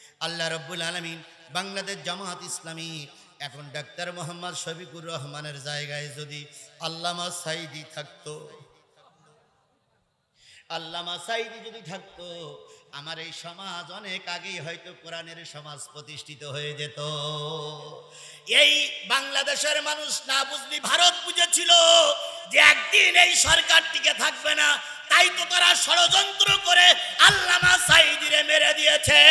আল্লাহ রাব্বুল আলামিন বাংলাদেশ জামাত ইসলামী এখন ডাক্তার মোহাম্মদ শফিকুর রহমানের জায়গায় যদি আল্লামা সাঈদী থাকতো, আল্লামা সাঈদী যদি থাকতো, আমার এই সমাজ অনেক আগেই হয়তো কোরআনের সমাজ প্রতিষ্ঠিত হয়ে যেত। এই বাংলাদেশের মানুষ না বুঝলি ভারত বুঝেছিল যে একদিন এই সরকার টিকে থাকবে না, তাই তো তারা ষড়যন্ত্র করে আল্লামা সাঈদীরে মেরে দিয়েছে।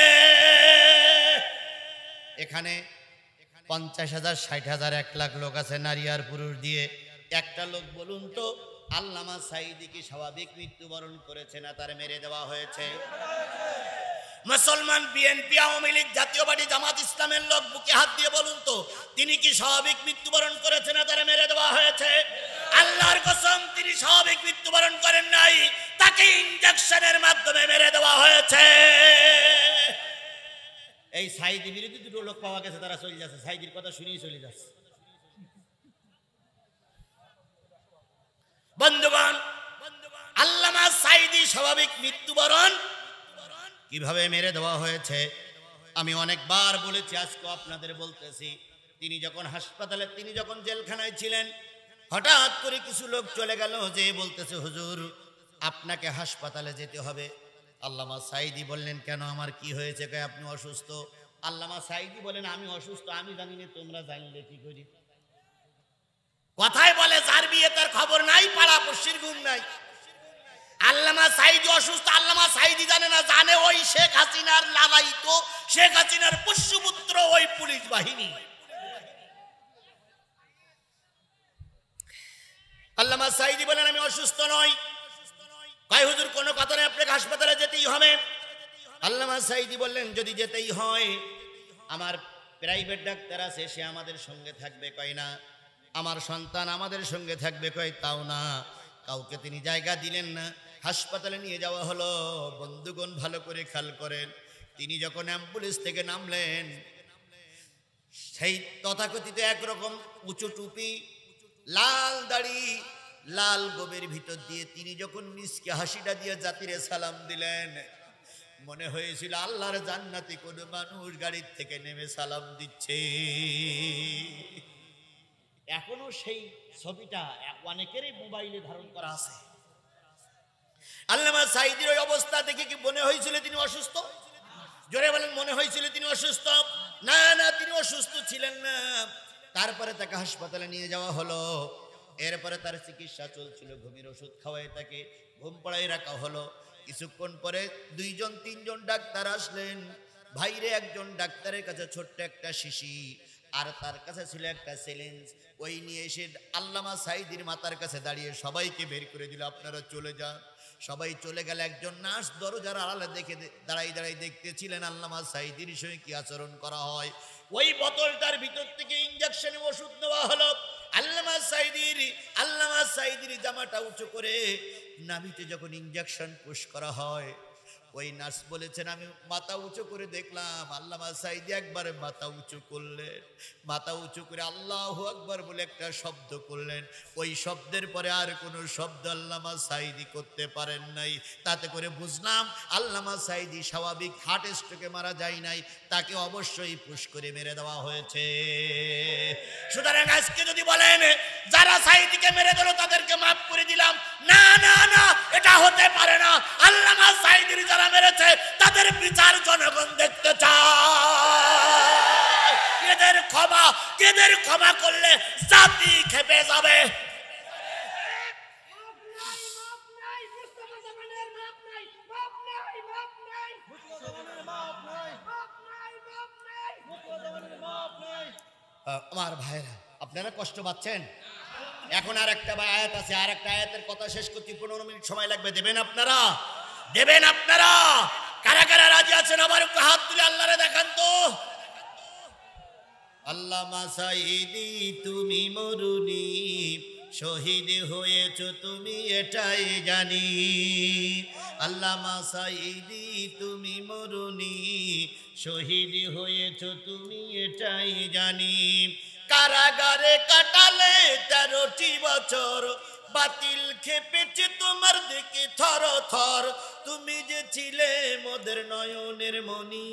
এখানে 50,000, 60,000, 1 লাখ লোক আছে, নারী আর পুরুষ দিয়ে। একটা লোক বলুন তো, আল্লামা সাঈদী কি স্বাভাবিক মৃত্যুবরণ করেছে না তার মেরে দেওয়া হয়েছে? মুসলমান বিএনপি, আওয়ামী লীগ, জাতীয় পার্টি, জামাত ইসলামের লোক বুকে হাত দিয়ে বলুন তো, তিনি কি স্বাভাবিক মৃত্যুবরণ করেছে না তার মেরে দেওয়া হয়েছে? আল্লাহর কসম, তিনি স্বাভাবিক মৃত্যুবরণ করেন নাই, তাকে ইনজেকশনের মাধ্যমে মেরে দেওয়া হয়েছে। এই সাঈদী বিরোধী দুটো লোক পাওয়া গেছে, তারা চলে যাচ্ছে, সাঈদীর কথা শুনেই চলে যাচ্ছে। বন্ধুগণ, আল্লামা সাঈদী স্বাভাবিক মৃত্যুবরণ কিভাবে মেরে দেওয়া হয়েছে আমি অনেকবার বলেছি, আজকে আপনাদের বলতেছি। তিনি যখন হাসপাতালে, তিনি যখন জেলখানায় ছিলেন, হঠাৎ করে কিছু লোক চলে গেল, যে বলতেছে হুজুর আপনাকে হাসপাতালে যেতে হবে। আল্লামা সাঈদী বললেন কেন, আমার কি হয়েছে? কয় আপনি অসুস্থ। আল্লামা সাঈদী বলেন আমি অসুস্থ আমি জানি না, তোমরা জানলে কি করি? কথায় বলে যার বিয়ে তার খবর নাই, পাড়া পড়শির ঘুম নাই। আল্লামা সাঈদী অসুস্থ, আল্লামা সাঈদী জানে না, জানে ওই শেখ হাসিনার লালায়িত, শেখ হাসিনার পুষ্যপুত্র ওই পুলিশ বাহিনী। আল্লামা সাঈদী বলেন আমি অসুস্থ নই। কয় হুজুর কোনো কথা নেই, আপনাকে হাসপাতালে যেতেই হবে। আল্লামা সাঈদী বললেন যদি যেতেই হয়, আমার প্রাইভেট ডাক্তার আছে, সে আমাদের সঙ্গে থাকবে। কয় না, আমার সন্তান আমাদের সঙ্গে থাকবে। কয় তাও না, কাউকে তিনি জায়গা দিলেন না। হাসপাতালে নিয়ে যাওয়া হলো। বন্ধুগণ ভালো করে খেয়াল করেন, তিনি যখন অ্যাম্বুলেন্স থেকে নামলেন, সেই তথাকথিত একরকম উঁচু টুপি, লাল দাড়ি, লাল গোবের ভিতর দিয়ে তিনি যখন মিসকে হাসিটা দিয়ে জাতিরে সালাম দিলেন, মনে হয়েছিল আল্লাহর জান্নাতি কোন মানুষ গাড়ির থেকে নেমে সালাম দিচ্ছে। এখনো সেই ছবিটা অনেকেরই মোবাইলে ধারণ করা আছে। আল্লামা সাঈদীর ওই অবস্থা দেখে কি মনে হয়েছিল তিনি অসুস্থ? জোরে বলেন, মনে হয়েছিল তিনি অসুস্থ? না না, তিনি অসুস্থ ছিলেন না। তারপরে তাকে হাসপাতালে নিয়ে যাওয়া হলো। এরপরে তার চিকিৎসা চলছিল, ঘুমের ওষুধ খাওয়াই তাকে ঘুম পড়াই রাখা হলো। কিছুক্ষণ পরে 2-3জন ডাক্তার আসলেন। ভাইরে, একজন ডাক্তারের কাছে ছোট্ট একটা শিশি, আর তার কাছে ছিল একটা সিরিঞ্জ। ওই নিয়ে এসে আল্লামা সাঈদীর মাথার কাছে দাঁড়িয়ে সবাইকে বের করে দিল, আপনারা চলে যান। সবাই চলে গেল। একজন নার্স দরজার আড়ালে দেখে দাঁড়াই দাঁড়াই দেখতেছিলেন আল্লামা সাঈদীর সঙ্গে কি আচরণ করা হয়। ওই বোতলটার ভিতর থেকে ইনজেকশনে ওষুধ নেওয়া হলো। আল্লামা সাঈদীর জামাটা উঁচু করে নাভিতে যখন ইনজেকশন পুশ করা হয়, ওই নার্স বলেছেন আমি মাথা উঁচু করে দেখলাম আল্লামা সাঈদী একবার মাথা উঁচু করলেন, মাথা উঁচু করে আল্লাহু আকবার বলে একটা শব্দ করলেন। ওই শব্দের পরে আর কোনো শব্দ আল্লামা সাঈদী করতে পারেন নাই। তাতে করে বুঝলাম আল্লামা সাঈদী স্বাভাবিক হার্ট স্ট্রোকে মারা যায় নাই, তাকে অবশ্যই পুশ করে মেরে দেওয়া হয়েছে। সুতরাং আজকে যদি বলেন যারা সাঈদীকে মেরে দিল তাদেরকে মাফ করে দিলাম, না না না, এটা হতে পারে না। আল্লামা সাঈদীর যারা মেরেছে তাদের বিচার জনগণ দেখতে চায়। এদের ক্ষমা করলে জাতি খেপে যাবে। আমার ভাইরা, আপনারা কষ্ট পাচ্ছেন? এখন আর একটা আয়াত আছে, আর একটা আয়াতের কথা শেষ করতে 15 মিনিট সময় লাগবে। দেবেন আপনারা? দেবেন আপনারা? কারা কারা রাজি আছেন? আবার একটু হাত তুলে আল্লাহরে দেখান তো। আল্লামা সাঈদী তুমি মরুনি, শহীদ হয়েছ তুমি এটাই জানি। আল্লামা সাঈদী তুমি মরুনি, শহীদ হয়েছ তুমি এটাই জানি। কারাগারে কাটালে 13টি বছর, বাতিল খেপেছে তোমার দিকে থর থর। তুমি যে ছিলে মোদের নয়নের মনি,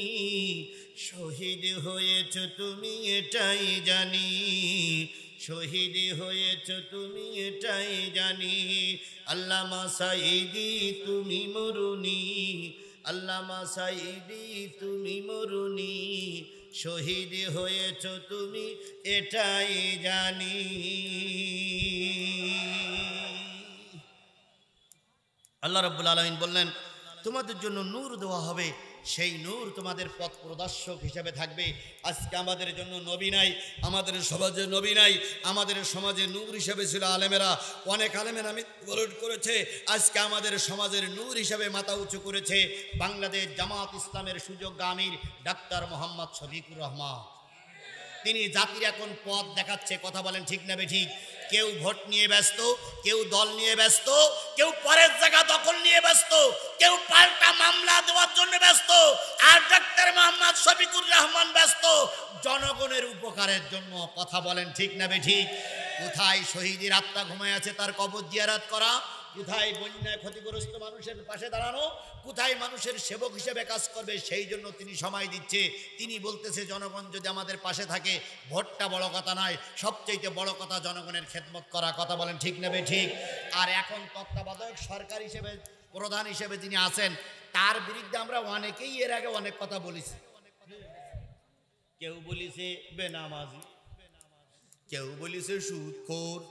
শহীদ হয়েছ তুমি এটাই জানি, শহীদ হয়েছ তুমি এটাই জানি। আল্লামা সাঈদী তুমি মরুনি, আল্লামা সাঈদী তুমি মরুনি, শহীদ হয়েছ তুমি এটাই জানি। আল্লাহ রাব্বুল আলামিন বললেন তোমাদের জন্য নূর দেওয়া হবে, সেই নূর তোমাদের পথ প্রদর্শক হিসেবে থাকবে। আজকে আমাদের জন্য নবী নাই, আমাদের সমাজে নবী নাই, আমাদের সমাজে নূর হিসেবে ছিল আলেমেরা। অনেক আলেমেরা মৃত্যুবরণ করেছে, আজকে আমাদের সমাজের নূর হিসেবে মাথা উঁচু করেছে বাংলাদেশ জামাত ইসলামের সুযোগ্য আমির ডাক্তার মোহাম্মদ শফিকুর রহমান। তিনি জাতির এখন পথ দেখাচ্ছে, কথা বলেন ঠিক না বেঠিক? কেউ ভোট নিয়ে ব্যস্ত, কেউ দল নিয়ে ব্যস্ত, কেউ পরের জায়গা দখল নিয়ে ব্যস্ত, কেউ পাল্টা মামলা দেওয়ার জন্য ব্যস্ত, আর ডাক্তার মোহাম্মদ শফিকুর রহমান ব্যস্ত জনগণের উপকারের জন্য। কথা বলেন ঠিক না বেঠিক? কোথায় শহীদের আত্মা ঘুমায় আছে তার কবর জিয়ারত করা, কোথায় বন্যায় ক্ষতিগ্রস্ত মানুষের পাশে দাঁড়ানো, কোথায় মানুষের সেবক হিসেবে কাজ করবে, সেই জন্য তিনি সময় দিচ্ছে। তিনি বলতেছে জনগণ যদি আমাদের পাশে থাকে, ভোটটা বড় কথা নয়, সবচেয়ে বড় কথা জনগণের খেদমত করা। কথা বলেন ঠিক নেবে ঠিক? আর এখন তত্ত্বাবধায়ক সরকার হিসেবে প্রধান হিসেবে যিনি আছেন, তার বিরুদ্ধে আমরা অনেকেই এর আগে অনেক কথা বলেছি। কেউ বলিছে বেনামাজি, কেউ বলিছে সুদখোর,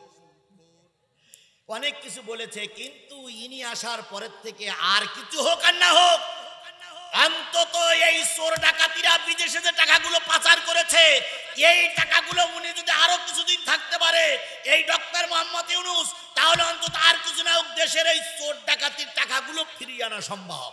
অনেক কিছু বলেছে। কিন্তু ইনি আসার পরের থেকে আর কিছু হোক আর না হোক, অন্তত এই চোর ডাকাতিরা বিদেশে যে টাকাগুলো পাচার করেছে, এই টাকাগুলো উনি যদি আরো কিছুদিন থাকতে পারে এই ডক্টর মোহাম্মদ ইউনূস, তাহলে অন্তত আর কিছু না হোক দেশের এই চোর ডাকাতির টাকাগুলো ফিরিয়ে আনা সম্ভব।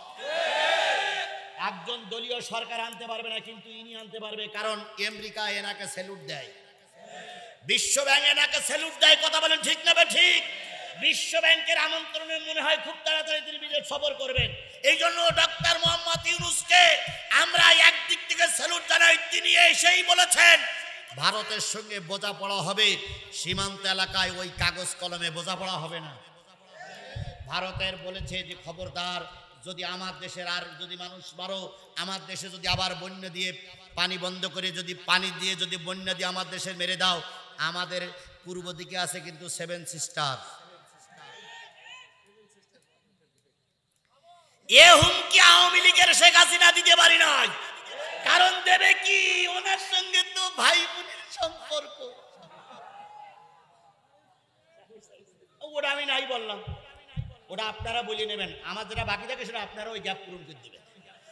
একজন দলীয় সরকার আনতে পারবে না, কিন্তু ইনি আনতে পারবে, কারণ আমেরিকা এনাকে স্যালুট দেয়, বিশ্ব ব্যাংক এনাকে স্যালুট দেয়। কথা বলেন ঠিক না ঠিক? বিশ্ব ব্যাংকের আমন্ত্রণে মনে হয় খুব তাড়াতাড়ি তিনি বিদেশ সফর করবেন। এই জন্য ডক্টর মোহাম্মদ ইউনূসকে আমরা একদিক থেকে স্যালুট জানাই। তিনি এসেই বলেছেন ভারতের সঙ্গে বোঝাপড়া হবে, সীমান্ত এলাকায় ওই কাগজ কলমে বোঝাপড়া হবে না। ভারতের বলেছে যে খবরদার, যদি আমার দেশের আর যদি মানুষ মারো, আমার দেশে যদি আবার বন্যা দিয়ে পানি বন্ধ করে যদি পানি দিয়ে যদি বন্যা দিয়ে আমার দেশে মেরে দাও। আমাদের পূর্ব দিকে আছে কিন্তু 7 সিস্টার। এ হুমকি আওয়ামী লীগের শেখ হাসিনা দিতে পারি নাই, কারণ দেবে কি, ওনার সঙ্গে তো ভাই বোনের সম্পর্ক। ওটা আমি নাই বললাম, ওটা আপনারা বলে নেবেন, আমার যেটা বাকি থাকে সেটা আপনারা ওই গ্যাপ পূরণ করে দেবেন।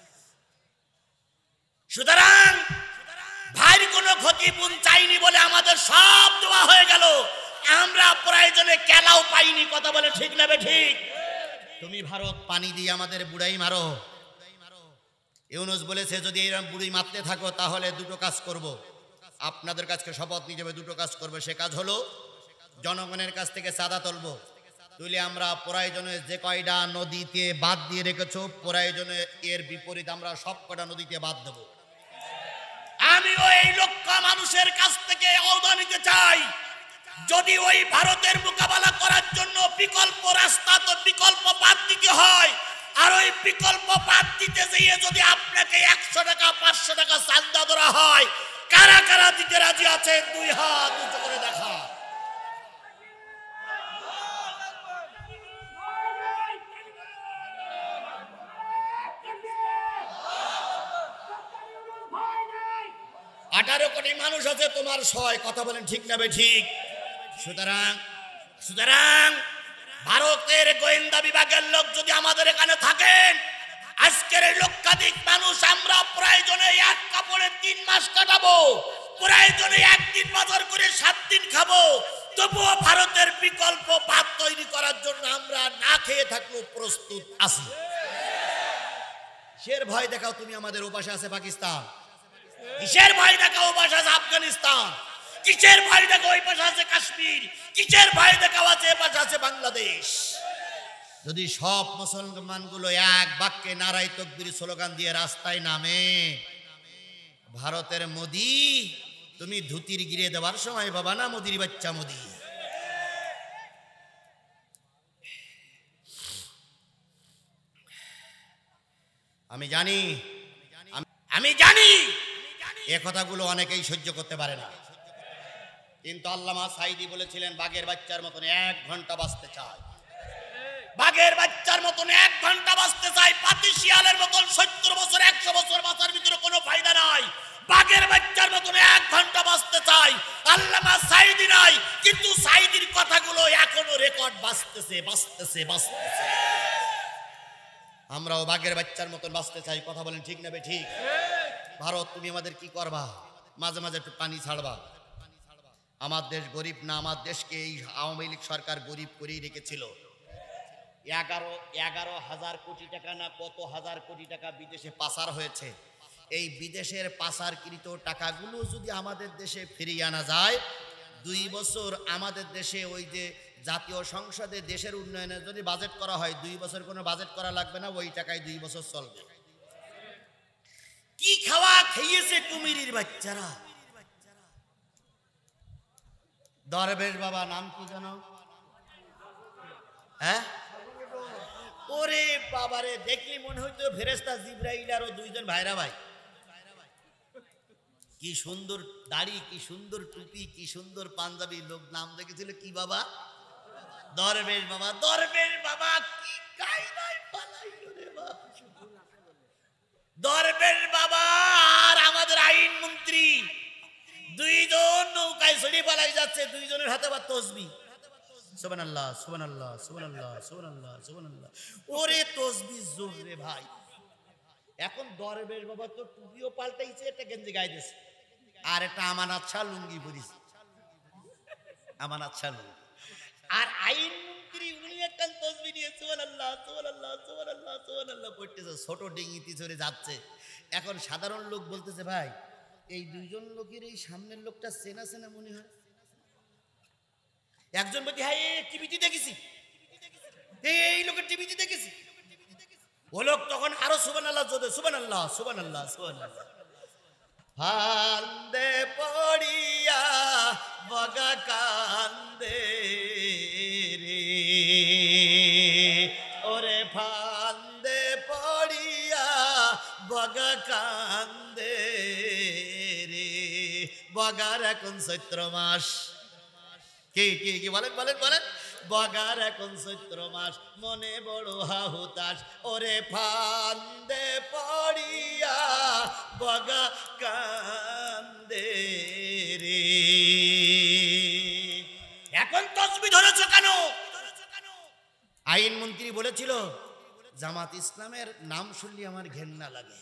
সুতরাং ভাইয়ের কোনো ক্ষতিপূরণ চাইনি বলে আমাদের সব দেওয়া হয়ে গেল, আমরা প্রয়োজনে কেলাও পাইনি। কথা বলে ঠিক না ঠিক? তুমি ভারত পানি দিয়ে আমাদের বুড়াই মারো। ইউনূস বলেছে যদি এরকম বুড়ি মারতে থাকো তাহলে দুটো কাজ করব, আপনাদের কাছে শপথ নিয়ে যাবে, দুটো কাজ করবে। সে কাজ হলো জনগণের কাছ থেকে চাঁদা তুলবো, তুলে আমরা প্রয়োজনে যে কয়টা নদীতে বাদ দিয়ে রেখেছো, প্রয়োজনে এর বিপরীত আমরা সব কটা নদীতে বাদ দেব। আমি ওই লক্ষ মানুষের কাছ থেকে আহ্বান নিতে চাই, যদি ওই ভারতের মোকাবেলা করার জন্য বিকল্প রাস্তা তো বিকল্প বাদ দিতে হয়, আর ওই বিকল্প বাদ দিতে যেয়ে যদি আপনাকে 100 টাকা 500 টাকা চাঁদা ধরা হয়, কারা কারা দিতে রাজি আছে? 2 হাত উঁচু করে দেখা। আঠারো কোটি মানুষ আছে তোমার সয়। কথা বলেন ঠিক না ঠিক? সুতরাং ভারতের গোয়েন্দা বিভাগের লোক যদি আমাদের এখানে থাকেন, আজকের এই লক্ষাধিক মানুষ আমরা প্রয়োজনে এক কাপড়ে 3 মাস কাটাবো, প্রয়োজনে একদিন বাজার করে 7 দিন খাবো, তবুও ভারতের বিকল্প ভাত তৈরি করার জন্য আমরা না খেয়ে থাকলেও প্রস্তুত আছি। কিসের ভয় দেখাও তুমি আমাদের ওপাশে আছে পাকিস্তান, কিসের ভয় দেখাও ওপাশে আছে আফগানিস্তান, কিসের ভয় দেখাও ওই পাশে আছে কাশ্মীর, কিসের ভয় দেখাও আছে এই পাশে আছে বাংলাদেশ। যদি সব মুসলমানগুলো এক বাক্যে নারায়ে তাকবীর স্লোগান দিয়ে রাস্তায় নামে, ভারতের মোদি তুমি ধুতির গিরে দেওয়ার সময় বাবা না, মোদির বাচ্চা মোদি। আমি জানি, আমি জানি এ কথাগুলো অনেকেই সহ্য করতে পারে না, কিন্তু আল্লামা সাঈদী বলেছিলেন বাঘের বাচ্চার মতন 1 ঘন্টা বাঁচতে চায়, বাঘের বাচ্চার মতন 1 ঘন্টা বাঁচতে চাই। পাতি শিয়ালের মতন 70 বছর 100 বছর বাঁচার ভিতরে কোনো ফায়দা নাই। বাঘের বাচ্চার মতন 1 ঘন্টা বাঁচতে চাই। আল্লামা সাঈদী নাই, কিন্তু সাঈদীর কথাগুলো এখনো রেকর্ড বাঁচতেছে বাঁচতেছে বাঁচতেছে। আমরাও বাঘের বাচ্চার মতন বাঁচতে চাই। কথা বলেন ঠিক না ঠিক? ভারত তুমি আমাদের কি করবা? মাঝে মাঝে একটু পানি ছাড়বা। আমার দেশ গরিব না, আমার দেশকে এই আওয়ামী লীগ সরকার গরিব করেই রেখেছিল। 11,000 কোটি টাকা না কত হাজার কোটি টাকা বিদেশে পাচার হয়েছে। এই বিদেশের পাচারকৃত টাকাগুলো যদি আমাদের দেশে ফিরিয়ে আনা যায়, 2 বছর আমাদের দেশে ওই যে জাতীয় সংসদে দেশের উন্নয়নের যদি বাজেট করা হয়, 2 বছর কোনো বাজেট করা লাগবে না, ওই টাকায় 2 বছর চলবে। কি খাওয়া খেয়েছে কুমিরির বাচ্চারা। দরবেশ বাবা নাম কি জানো? হ্যাঁ, ওরে বাবারে, দেখলি মনে হইতো ফেরেশতা জিবরাইল আর 2জন ভাইরা ভাই। কি সুন্দর দাড়ি, কি সুন্দর টুপি, কি সুন্দর পাঞ্জাবি। লোক নাম দেখেছিল কি বাবা? দরবেশ বাবা। দরবেশ বাবা কি কায়দায় পালাইলো রে বাবা। দরবেশ বাবা আর আমাদের আইন মন্ত্রী 2জন নৌকায় চড়ে পালাই যাচ্ছে, 2জনের হাতে আবার তসবিহ। সুবহানাল্লাহ সুবহানাল্লাহ সুবহানাল্লাহ সুবহানাল্লাহ সুবহানাল্লাহ। ওরে তসবিহ জোর রে ভাই। এখন দরবেশ বাবা তো টুপিও পাল্টাইছে, একটা গেঞ্জি গায়ে দিয়েছে, আর একটা আমানত শাহ লুঙ্গি পরিছে, আমানত শাহ লুঙ্গি। আর আইন মন্ত্রী উনি একটা তসবিহ নিয়ে সুবহানাল্লাহ সুবহানাল্লাহ সুবহানাল্লাহ সুবহানাল্লাহ পড়তেছে, ছোট ডিঙিতে চড়ে যাচ্ছে। এখন সাধারণ লোক বলতেছে ভাই এই 2জন লোকের এই সামনের লোকটা চেনা চেনা মনে হয়। একজন বলছে হ্যাঁ টিভিতে দেখেছি, এই লোকের টিভিতে দেখেছি। ও লোক তখন আরো সুবহানাল্লাহ জোরে সুবহানাল্লাহ সুবহানাল্লাহ সুবহানাল্লাহ। ফান্দে পড়িয়া বগা কান্দে রে, ওরে ফান্দে পড়িয়া বগা কান্দে রে। বগার এখন চৈত্র মাস। কি কি কি বলেন বলেন বলেন। বগার এখন চৈত্র মাস, মনে বড় হাহুতাস, ওরে ফান্দে পড়িয়া বগা কান্দে রে। এখন তসবিহ ধরেছ কেন? আইন মন্ত্রী বলেছিল জামাত ইসলামের নাম শুনলে আমার ঘেন্না লাগে।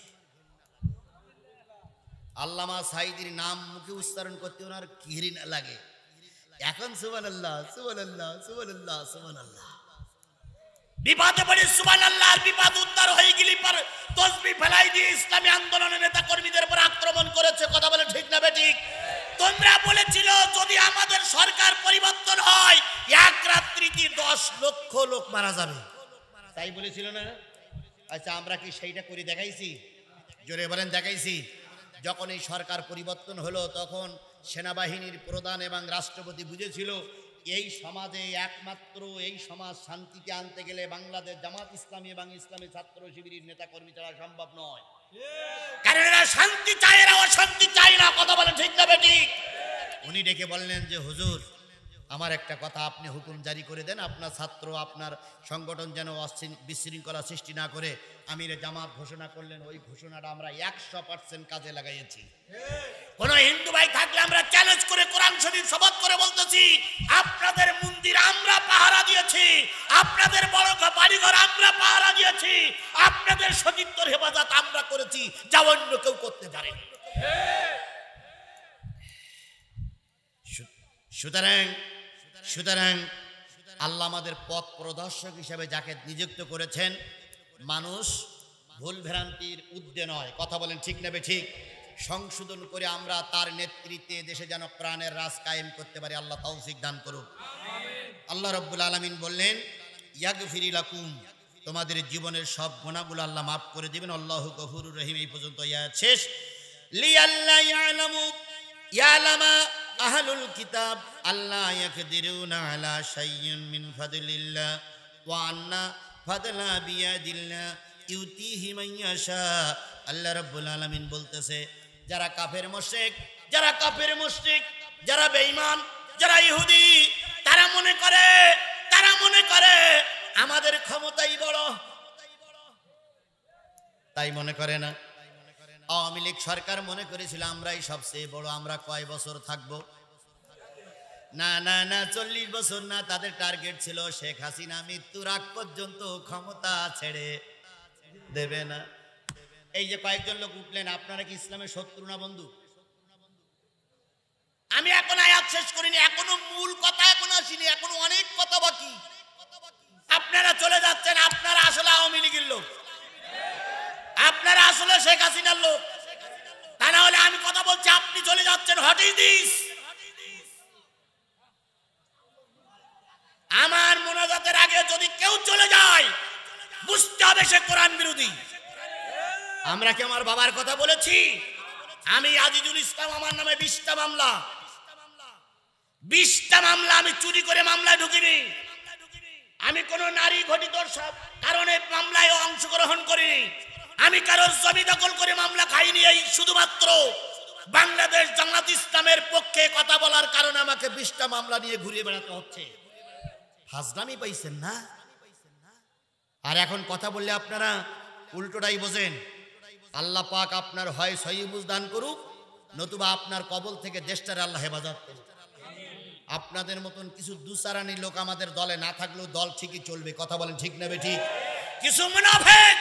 আল্লামা সাঈদীর নাম মুখে উচ্চারণ করতে ওনার ঘৃণা লাগে। এখন সুবহানাল্লাহ সুবহানাল্লাহ সুবহানাল্লাহ সুবহানাল্লাহ। বিপদে পড়ে সুবহানাল্লাহ আর বিপদ উদ্ধার হয়ে গেলি পর তসবিহ ফেলাই দিয়ে ইসলামী আন্দোলনের নেতা কর্মীদের উপর আক্রমণ করেছে। কথা বলে ঠিক না বেঠিক? তোমরা বলেছিল যদি আমাদের সরকার পরিবর্তন হয় 1 রাত্রিতে 10 লক্ষ লোক মারা যাবে, তাই বলেছিল না? আচ্ছা আমরা কি সেইটা করে দেখাইছি? জোরে বলেন দেখাইছি? যখন এই সরকার পরিবর্তন হলো তখন সেনাবাহিনীর প্রধান এবং রাষ্ট্রপতি বুঝেছিল এই সমাজে একমাত্র এই সমাজ শান্তিতে আনতে গেলে বাংলাদেশ জামাত ইসলামী এবং ইসলামী ছাত্র শিবিরের নেতা কর্মী ছাড়া সম্ভব নয়। কারণ এরা শান্তি চায়, এরা অশান্তি চায় না। কথা বলেন ঠিক না বেঠিক? উনি ডেকে বললেন যে হুজুর আমার একটা কথা, আপনি হুকুম জারি করে দেন, আপনার ছাত্র আপনার সংগঠন যেন বিশৃঙ্খলা সৃষ্টি না করে। আমিরে জামাত ঘোষণা করলেন, ওই ঘোষণাটা আমরা 100% কাজে লাগাইছি। কোন হিন্দু ভাই থাকলে আমরা চ্যালেঞ্জ করে কোরআন শরীফ শপথ করে বলতেছি আপনাদের মন্দির আমরা পাহারা দিয়েছি, আপনাদের বড় বাড়িঘর আমরা পাহারা দিয়েছি, আপনাদের সতীত্বর হেফাজত আমরা করেছি, যা অন্য কেউ করতে পারে। সুতরাং আল্লাহ আমাদের পথ প্রদর্শক হিসেবে যাকে নিযুক্ত করেছেন, মানুষ ভুল ভ্রান্তির ঊর্ধ্বে নয়। কথা বলেন ঠিক নেবে ঠিক? সংশোধন করে আমরা তার নেতৃত্বে দেশে যেন প্রাণের রাজ কায়েম করতে পারি। আল্লাহ তৌফিক দান করুক। আল্লাহ রাব্বুল আলামিন বললেন ইয়াগফির লাকুম, তোমাদের জীবনের সব গুনাহগুলো আল্লাহ মাফ করে দিবেন। আল্লাহু গফুরুর রহিম। এই পর্যন্ত আয়াত শেষ। লিয়াল্লা ইয়ালামা আহলুল কিতাব আল্লাহ ইয়াকদিরুনা আলা শাইইন মিন ফাদলিল্লাহ ওয়া আন্না ফাদলা বিয়াদিল্লাহ ইউতিহি মান ইয়াশা। আল্লাহ রাব্বুল আলামিন বলতেছে যারা কাফের মুশরিক, যারা বেঈমান, যারা ইহুদি, তারা মনে করে আমাদের ক্ষমতাই বড়। তাই মনে করে না? আওয়ামী লীগ সরকার মনে করেছিল আমরাই সবচেয়ে বড়, আমরা কয় বছর থাকবো? না না না, 40 বছর না। তাদের টার্গেট ছিল শেখ হাসিনা মৃত্যুর আগ পর্যন্ত ক্ষমতা ছেড়ে দেবে না। এই যে কয়েকজন লোক উঠলেন, আপনারা কি ইসলামের শত্রু না বন্ধু? আমি এখন আয়াত শেষ করিনি, এখনো মূল কথা এখনো আসিনি, এখনো অনেক কথা বাকি। আপনারা চলে যাচ্ছেন, আপনারা আসলে আওয়ামী লীগের লোক, আপনারা আসলে শেখ হাসিনার লোক। তা না হলে আমি কথা বলছি, আপনি চলে যাচ্ছেন। What is this? আমার মোনাজাতের আগে যদি কেউ চলে যায়, বুঝতে হবে সে কোরআন বিরোধী। আমরা কি আমার বাবার কথা বলেছি? আমি আজিজুল ইসলাম, আমার নামে 20টা মামলা, 20টা মামলা। আমি চুরি করে মামলায় ঢুকিনি, আমি কোন নারী ঘটিত সব কারণে মামলায় অংশগ্রহণ করিনি, আমি কারোর জমি দখল করে মামলা খাইনি। এই শুধুমাত্র বাংলাদেশ জামাত ইসলামের পক্ষে কথা বলার কারণে আমাকে 20টা মামলা নিয়ে ঘুরিয়ে বেড়াতে হচ্ছে। ফাজলামি পাইছেন না? আর এখন কথা বললে আপনারা উল্টোটাই বোঝেন। আল্লাহ পাক আপনার হয় সহি বুঝ দান করুক, নতুবা আপনার কবল থেকে দেশটারে আল্লাহ হেফাজত করুক। আপনাদের মতন কিছু দুসারানি লোক আমাদের দলে না থাকলেও দল ঠিকই চলবে। কথা বলেন ঠিক না বেঠিক? কিছু মুনাফিক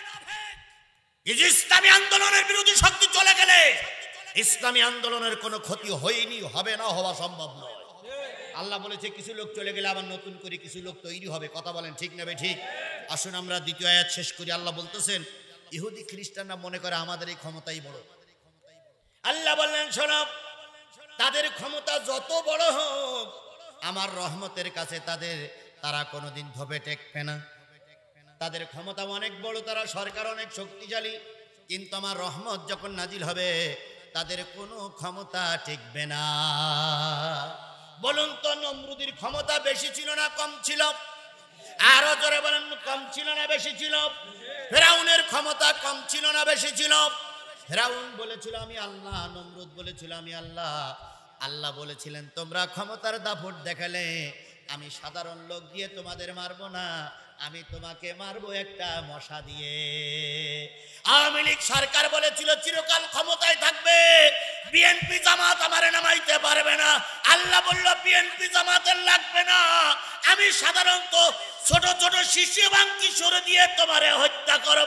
ইসলামী আন্দোলনের বিরোধী শক্তি চলে গেলে ইসলামী আন্দোলনের কোনো ক্ষতি হয়নি, হবে না, হওয়া সম্ভব নয়। আল্লাহ বলেছে কিছু লোক চলে গেলে আবার নতুন করে কিছু লোক তৈরি হবে। কথা বলেন ঠিক না বেঠিক? আসুন আমরা দ্বিতীয় আয়াত শেষ করি। আল্লাহ বলতেছেন ইহুদি খ্রিস্টানরা মনে করে আমাদের এই ক্ষমতাই বড়। আল্লাহ বললেন শোনো, তাদের ক্ষমতা যত বড় হোক, আমার রহমতের কাছে তারা কোনোদিন ধোপে টেকবে না। তাদের ক্ষমতা অনেক বড়, তারা সরকার অনেক শক্তিশালী, কিন্তু আমার রহমত যখন নাজিল হবে তাদের কোনো ক্ষমতা টিকবে না। বলুন তো, নমরুদের ক্ষমতা বেশি ছিল না কম ছিল? আরো জোরে বলেন, কম ছিল না বেশি ছিল? ফেরাউনের ক্ষমতা কম ছিল না বেশি ছিল? ফেরাউন বলেছিল আমি আল্লাহ, নমরুদ বলেছিল আমি আল্লাহ। আল্লাহ বলেছিলেন তোমরা ক্ষমতার দাপট দেখালে, আমি সাধারণ লোক দিয়ে তোমাদের মারবো না, আমি তোমাকে মারবো একটা মশা দিয়ে। আওয়ামী লীগ সরকার বলেছিল চিরকাল ক্ষমতায় থাকবে, বিএনপি জামাত আমারে নামাইতে পারবে না। আল্লাহ বলল বিএনপি জামাতের লাগবে না, আমি সাধারণত ছোট ছোট শিশু এবং কিশোর দিয়ে তোমারে হত্যা করব।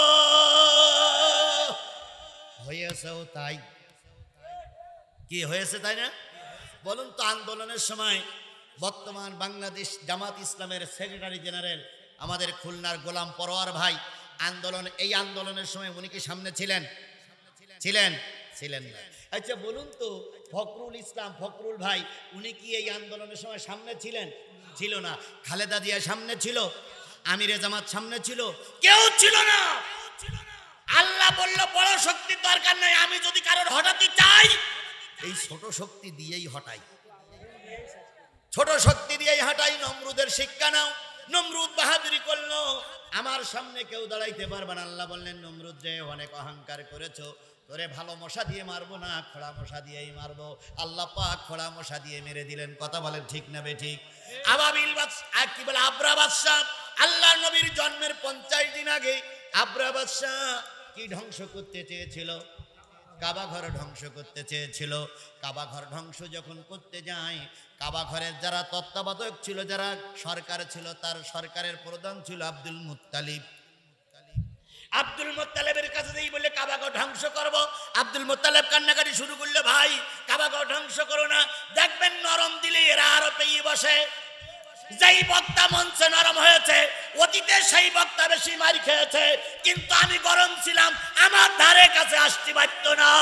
হয়েছেও তাই। কি হয়েছে তাই না? বলুন তো, আন্দোলনের সময় বর্তমান বাংলাদেশ জামাত ইসলামের সেক্রেটারি জেনারেল আমাদের খুলনার গোলাম পরোয়ার ভাই এই আন্দোলনের সময় উনি কি সামনে ছিলেন? ছিলেন না। আচ্ছা বলুন তো, ফখরুল ভাই উনি কি এই আন্দোলনের সময় সামনে ছিলেন? ছিল না। খালেদা জিয়া সামনে ছিল? আমিরে জামাত সামনে ছিল? কেউ ছিল না। আল্লাহ বলল বড় শক্তির দরকার নাই, আমি যদি কারোর হটাতে চাই এই ছোট শক্তি দিয়েই হটাই, ছোট শক্তি দিয়েই হটাই। নমরুদের শিক্ষা নাও। নমরুদ বাহাদুরি করলো, আমার সামনে কেউ দাঁড়াইতে পারবে না। আল্লাহ বললেন নমরুদ যে অনেক অহংকার করেছো, তোরে ভালো মশা দিয়ে মারবো না, খোড়া মশা দিয়েই মারবো। আল্লাহ পাক খোড়া মশা দিয়ে মেরে দিলেন। কথা বলেন ঠিক না বেঠিক? আবাবিল বাদশা কি বলে, আবরা বাদশা, আল্লাহর নবীর জন্মের 50 দিন আগে আবরা বাদশা কি ধ্বংস করতে চেয়েছিল? কাবা ঘর ধ্বংস করতে চেয়েছিল। কাবা ঘর ধ্বংস যখন করতে যায়, কাবা ঘরের যারা তত্ত্বাবধায়ক ছিল, যারা সরকার ছিল, তার সরকারের প্রধান ছিল আব্দুল মুত্তালিব। আব্দুল মুত্তালিবের কাছে যেই বলে কাবা ঘর ধ্বংস করব, আব্দুল মুত্তালিব কান্নাকাটি শুরু করলে, ভাই কাবা ঘর ধ্বংস করো না, দেখবেন নরম দিলে এরা আরো পেয়ে বসে। যেই বক্তা মঞ্চে নরম হয়েছে, অতীতে সেই বক্তা বেশি মার খেয়েছে, কিন্তু আমি গরম ছিলাম, আমার ধারে কাছে আসতে পারত না।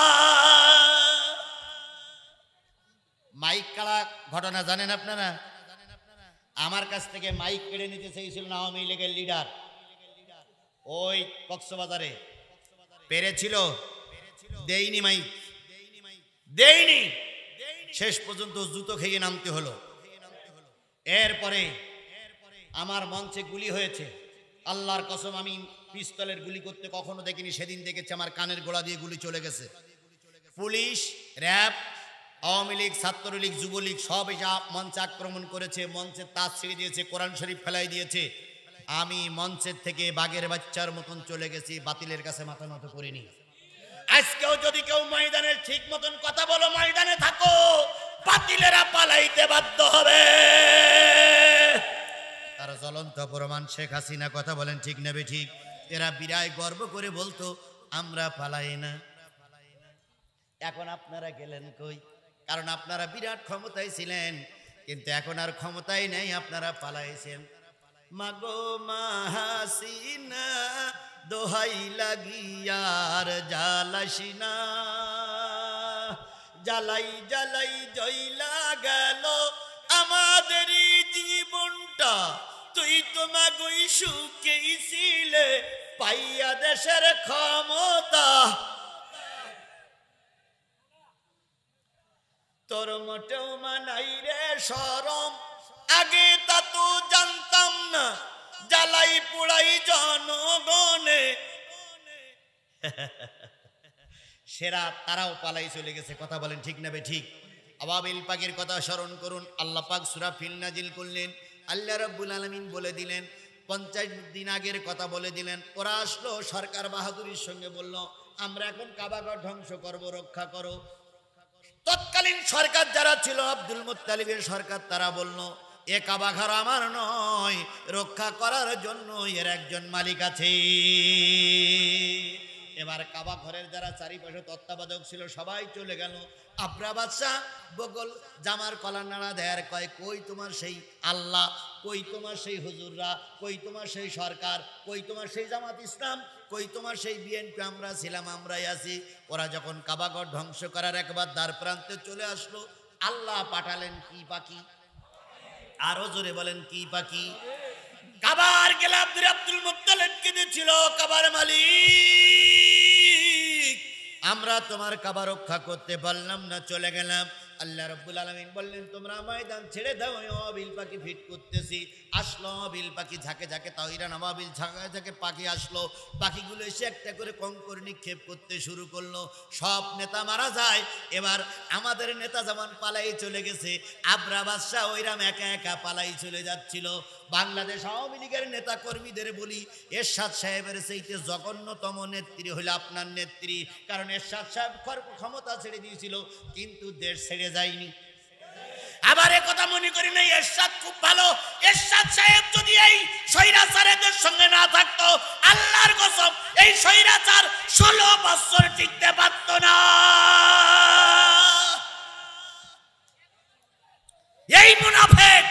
মাইক কাড়া ঘটনা জানেন আপনারা? আমার কাছ থেকে মাইক কেড়ে নিতে চেয়েছিল আওয়ামী লীগের লিডার, ওই কক্সবাজারে পেরেছিল, দেইনি মাইক, দেইনি। শেষ পর্যন্ত জুতো খেয়ে নামতে হলো। এরপরে আমার মঞ্চে গুলি হয়েছে। আল্লাহর কসম, আমি পিস্তলের গুলি করতে কখনো দেখিনি, সেদিন দেখেছি আমার কানের গোড়া দিয়ে গুলি চলে গেছে। Police, RAB, Awami League, Chhatra League, Jubo League সব এসে মঞ্চে আক্রমণ করেছে, মঞ্চের তাজ ছিঁড়ে দিয়েছে, কোরআন শরীফ ফেলাই দিয়েছে। আমি মঞ্চের থেকে বাঘের বাচ্চার মতন চলে গেছি, বাতিলের কাছে মাথা নত করিনি। আজকেও যদি কেউ ময়দানের ঠিক মতন কথা বলো, ময়দানে থাকো, বাতিলেরা পালাইতে বাধ্য হবে। তার জ্বলন্ত প্রমাণ শেখ হাসিনা। কথা বলেন ঠিক নেবে ঠিক? এরা বিরায় গর্ব করে বলতো আমরা পালাই না। এখন আপনারা গেলেন কই? কারণ আপনারা বিরাট ক্ষমতায় ছিলেন, কিন্তু এখন আর ক্ষমতায় নেই, আপনারা পালাইছেন। মাগো মা হাসিনা দোহাই লাগিয়ার জ্বালাসিনা, জ্বালাই জ্বালাই জইলা গেল আমাদের জীবনটা, তুই তোমাগই সুখেই ছিলে পাইয়া দেশের ক্ষমতা। তোর মোটেও মানাই রে শরম, আগে তা তো জানতাম না, জ্বালাই পোড়াই জনগণে। সেরা তারাও পালাই চলে গেছে। কথা বলেন ঠিক নেবে ঠিক? আবাবিল পাখির কথা স্মরণ করুন। আল্লাহ পাক সূরা ফিল নাজিল করলেন, আল্লাহ রাব্বুল আলামিন বলে দিলেন, 50 দিন আগের কথা বলে দিলেন। ওরা আসলো সরকার বাহাদুরির সঙ্গে বলল আমরা এখন কাবাঘর ধ্বংস করব, রক্ষা করো। তৎকালীন সরকার যারা ছিল, আব্দুল মুত্তালিবের সরকার, তারা বলল এ কাবাঘর আমার নয়, রক্ষা করার জন্য এর একজন মালিক আছে। এবার কাবা ঘরের যারা চারিপাশে তত্ত্বাবধায়ক ছিল সবাই চলে গেল। আবরা বাদশাহ বগল জামার কলা নাড়া দেয়ার কয়, কই তোমার সেই আল্লাহ, কই তোমার সেই হুজুররা, কই তোমার সেই সরকার, কই তোমার সেই জামাত ইসলাম, কই তোমার সেই বিএনপি? আমরা ছিলাম, আমরাই আছি। ওরা যখন কাবাঘর ধ্বংস করার একবার দ্বার প্রান্তে চলে আসলো, আল্লাহ পাঠালেন কি পাখি? আরো জোরে বলেন কি পাখি? কাবার গেলাম আব্দুল মুত্তালিব কেঁদেছিল, কাবার মালিক আমরা তোমার কাবা রক্ষা করতে পারলাম না, চলে গেলাম। আল্লাহ রাব্বুল আলামিন বললেন তোমরা ময়দান ছেড়ে দাও, আবাবিল পাখি ফিট করতেছি। আসলো আবাবিল পাখি, ঝাঁকে ঝাঁকে তাওইরান আবাবিল, ঝাঁকে ঝাঁকে পাখি আসলো। পাখিগুলো এসে একটা করে কঙ্কর নিক্ষেপ করতে শুরু করলো। সব নেতা মারা যায়। এবার আমাদের নেতা যেমন পালাই চলে গেছে, আবরা বাদশাহ ওইরাম একা একা পালাই চলে যাচ্ছিল। বাংলাদেশ আওয়ামী লীগের নেতা কর্মীদের বলি, এরশাদ সাহেবের চাইতে জঘন্যতম নেত্রী হলো আপনার নেত্রী। কারণ এরশাদ সাহেব ক্ষমতা ছেড়ে দিয়েছিল, কিন্তু দেশ ছেড়ে যায়নি। আবার এ কথা মনে করি না এরশাদ খুব ভালো। এরশাদ সাহেব যদি এই স্বৈরাচারীদের সঙ্গে না থাকতো, আল্লাহর কসম এই স্বৈরাচার 16 বছর টিকতে পারত না। এই মুনাফিক,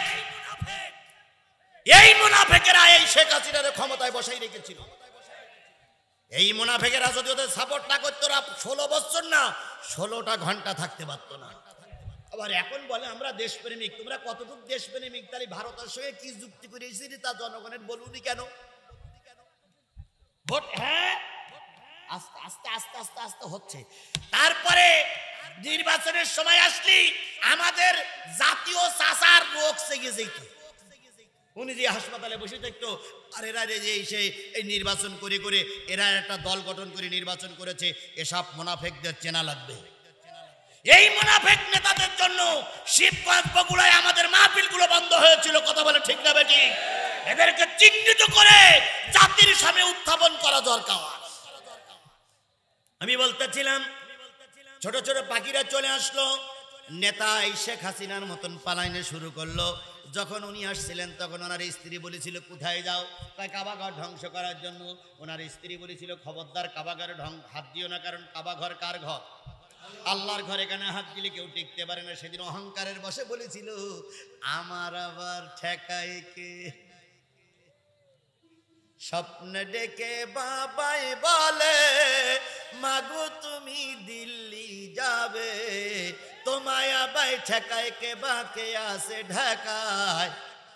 এই মুনাফিকেরা এই শেখ হাসিনার ক্ষমতায় বসাই রেখেছিল। এই মুনাফিকেরা যদি ওদের সাপোর্ট না করতো, 16 বছর না 16টা ঘন্টা থাকতে পারতো না। আবার এখন বলে আমরা দেশপ্রেমিক। তোমরা কতটুকু দেশপ্রেমিক? তাহলে ভারতের সঙ্গে কি যুক্তি করেছি তা জনগণের বলুনি কেন? ভোট হ্যাঁ আস্তে আস্তে আস্তে আস্তে আস্তে হচ্ছে। তারপরে নির্বাচনের সময় আসলি আমাদের জাতীয় চাচার রোগ সেগে যেত। উনি যে হাসপাতালে বসে থাকতো, আর এরা যে এই নির্বাচন করে করে এরা একটা দল গঠন করে নির্বাচন করেছে, এসব মুনাফিকদের চেনা লাগবে। এই মুনাফিক নেতাদের জন্য শিবগঞ্জ বগুড়ায় আমাদের মাহফিলগুলো বন্ধ হয়েছিল। কথা বলে ঠিক না বেটি? এদেরকে চিহ্নিত করে জাতির সামনে উত্থাপন করা দরকার। আমি বলতেছিলাম ছোট ছোট পাখিরা চলে আসলো, নেতা এই শেখ হাসিনার মতন পালাইনে শুরু করলো। যখন উনি আসছিলেন তখন ওনার স্ত্রী বলেছিল কোথায় যাও? তাই কাবাঘর ধ্বংস করার জন্য। ওনার স্ত্রী বলেছিল খবরদার কাবাঘরে হাত দিও না, কারণ কাবাঘর কার ঘর? আল্লাহর ঘরে। এখানে হাত দিলে কেউ টিকতে পারে না। সেদিন অহংকারের বসে বলেছিল আমার আবার ঠেকায় কে? স্বপ্ন ডেকে বাবাই বলে মাগো তুমি দিল্লি যাবে, তোমায় আবার ঠেকায় কে? বাকে আসে ঢাকায়।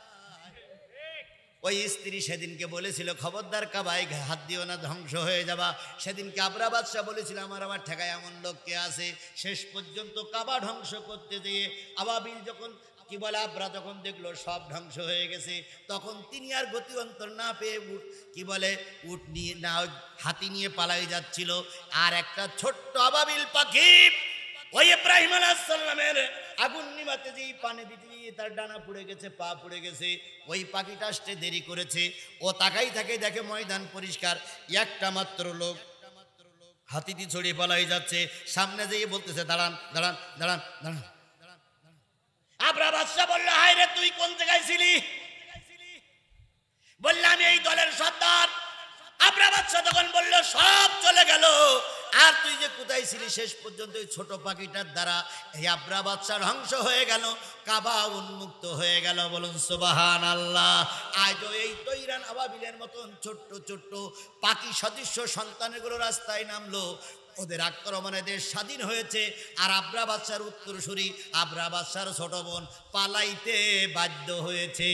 ওই স্ত্রী সেদিনকে বলেছিল খবরদার কাবায় হাত দিও না, ধ্বংস হয়ে যাবা। সেদিনকে আবরা বাদশাহ বলেছিল আমার আবার ঠেকায় এমন লোক কে আছে? শেষ পর্যন্ত কাবা ধ্বংস করতে যেয়ে আবাবিল যখন কি বলে আব্রা যখন দেখলো সব ধ্বংস হয়ে গেছে, তখন তিনি আর গতি অন্তর না পেয়ে কি বলে উট নিয়ে না হাতি নিয়ে পালাই যাচ্ছিল। আর একটা ছোট্ট আবাবিল পাখি ওই ইব্রাহিম আলাইহিস সালামের আগুন নিভাতে যেই পানি দিতে গিয়ে তার ডানা পুড়ে গেছে, পা পুড়ে গেছে। ওই পাখিটা আসতে দেরি করেছে, ও তাকাই থাকে, দেখে ময়দান পরিষ্কার, একটা মাত্র লোক হাতিটি ছড়িয়ে পালাই যাচ্ছে। সামনে যেয়ে বলতেছে দাঁড়ান দাঁড়ান দাঁড়ান দাঁড়ান। আবরা বাদশা বলল, হায় রে তুই কোন জায়গায় ছিলি? বললে আমি এই দলের সর্দার। আবরা বাদশা তখন বলল, সব চলে গেল, আর তুই যে কোথায় ছিলি? শেষ পর্যন্ত ওই ছোট পাখিটার দ্বারা এই আবরা বাদশা ধ্বংস হয়ে গেল, কাবা উন্মুক্ত হয়ে গেল। বলুন সুবহানাল্লাহ। আজও এই তৈরান আবাবিলের মতন ছোট্ট ছোট্ট পাখি সদৃশ্য সন্তানগুলো রাস্তায় নামলো, ওদের আক্রমণে দেশ স্বাধীন হয়েছে। আর আবরা বাদশার উত্তরসূরি আবরা বাদশার ছোট বোন পালাইতে বাধ্য হয়েছে।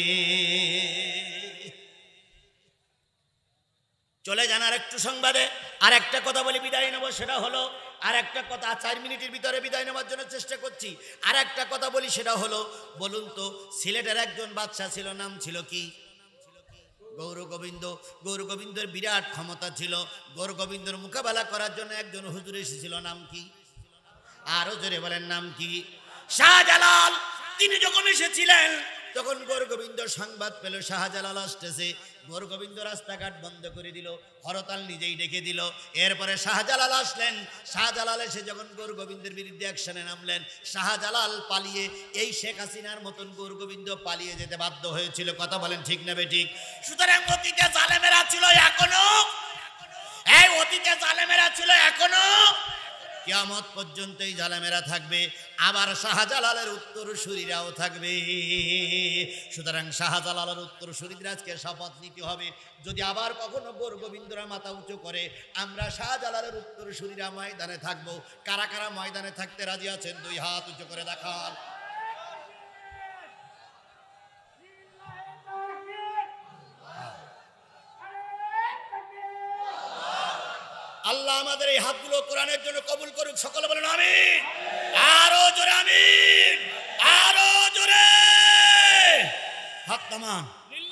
চলে যান আর একটু সংবাদে। আর একটা কথা বলি বিদায় নেব, সেটা হলো, আর একটা কথা 4 মিনিটের ভিতরে বিদায় নেওয়ার জন্য চেষ্টা করছি। আর একটা কথা বলি, সেটা হলো, বলুন তো সিলেটের একজন বাদশা ছিল, নাম ছিল কি? গৌর গোবিন্দ। গৌর গোবিন্দের বিরাট ক্ষমতা ছিল। গৌর গোবিন্দর মোকাবেলা করার জন্য একজন হুজুর এসেছিল, নাম কি? আরো জোরে বলেন, নাম কি? শাহজালাল। তিনি যখন এসেছিলেন তখন গৌর গোবিন্দ সংবাদ পেল শাহজালাল আসতেছে। গৌর গোবিন্দ রাস্তাঘাট বন্ধ করে দিল, হরতাল নিজেই ডেকে দিল। এরপরে শাহজালাল আসলেন। শাহজালাল এসে যখন গৌর গোবিন্দের বিরুদ্ধে অ্যাকশনে নামলেন, শাহজালাল পালিয়ে, এই শেখ হাসিনার মতন গৌর গোবিন্দ পালিয়ে যেতে বাধ্য হয়েছিল। কথা বলেন ঠিক না বেঠিক? সুতরাং অতীতে জালেমেরা ছিল, এখনো এই অতীতে জালেমেরা ছিল, এখনো কিয়ামত পর্যন্ত এই জালেমেরা থাকবে। আবার শাহজালালের উত্তরসূরিরাও থাকবে। সুতরাং শাহজালালের উত্তরসূরিদের আজকে শপথ নিতে হবে, যদি আবার কখনো গৌর গোবিন্দরা মাথা উঁচু করে, আমরা শাহজালালের উত্তরসূরিরা ময়দানে থাকবো। কারা কারা ময়দানে থাকতে রাজি আছেন? 2 হাত উঁচু করে দেখান। আল্লাহ আমাদের এই হাতগুলো কোরআনের জন্য কবুল করুক। সকলে বলেন আমিন। আরো জোরে আমিন, আরো জোরে। হাত নামান।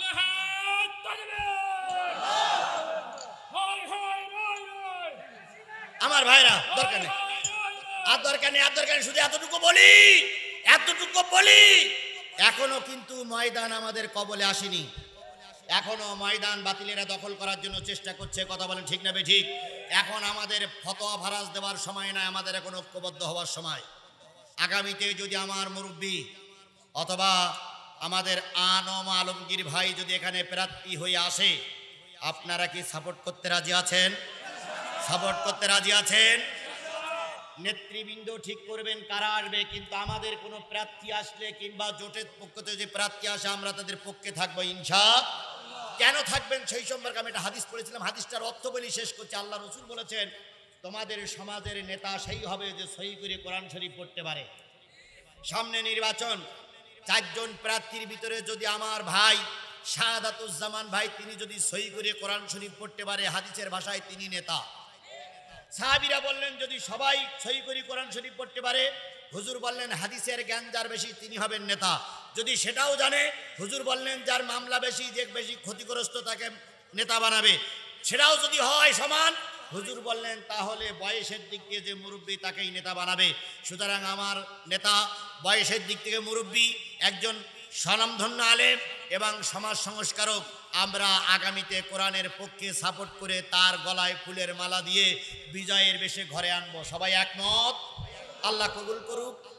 আমার ভাইরা দরকার নেই, আর দরকার নেই, আর দরকার নেই, শুধু এতটুকু বলি, এতটুকু বলি, এখনো কিন্তু ময়দান আমাদের কবলে আসেনি। এখনো ময়দান বাতিলেরা দখল করার জন্য চেষ্টা করছে। কথা বলেন ঠিক না বেঠিক? এখন আমাদের ফতোয়া ফারাজ দেওয়ার সময় নয়, আমাদের এখন ঐক্যবদ্ধ হওয়ার সময়। আগামীতে যদি আমার মুরব্বী অথবা আমাদের আনম আলমগীর ভাই যদি এখানে প্রার্থী হয়ে আসে, আপনারা কি সাপোর্ট করতে রাজি আছেন? সাপোর্ট করতে রাজি আছেন? নেতৃবৃন্দ ঠিক করবেন কারা আসবে, কিন্তু আমাদের কোনো প্রার্থী আসলে কিংবা জোটের পক্ষ থেকে যে প্রার্থী আসে, আমরা তাদের পক্ষে থাকবো ইনশাআল্লাহ। কেন থাকবেন সেই সম্পর্কে আমি একটা হাদিস পড়েছিলাম, হাদিসটার অর্থ বলি শেষ করছি। আল্লাহ রসুল বলেছেন, তোমাদের সমাজের নেতা সেই হবে যে সহি করে কোরআন শরীফ পড়তে পারে। সামনে নির্বাচন, 4 জন প্রার্থীর ভিতরে যদি আমার ভাই শাহাদাতুজ্জামান ভাই, তিনি যদি সহি করে কোরআন শরীফ পড়তে পারে, হাদিসের ভাষায় তিনি নেতা। সাহাবীরা বললেন, যদি সবাই সহি করে কোরআন শরীফ পড়তে পারে, হুজুর বললেন হাদিসের জ্ঞান যার বেশি তিনি হবেন নেতা। যদি সেটাও জানে, হুজুর বললেন যার মামলা বেশি, যে বেশি ক্ষতিগ্রস্ত তাকে নেতা বানাবে। সেটাও যদি হয় সমান, হুজুর বললেন তাহলে বয়সের দিক থেকে যে মুরব্বী তাকেই নেতা বানাবে। সুতরাং আমার নেতা বয়সের দিক থেকে মুরব্বী, একজন স্বনামধন্য আলেম এবং সমাজ সংস্কারক। আমরা আগামীতে কোরআনের পক্ষে সাপোর্ট করে তার গলায় ফুলের মালা দিয়ে বিজয়ের বেশে ঘরে আনবো। সবাই একমত? আল্লাহ কবুল করুক।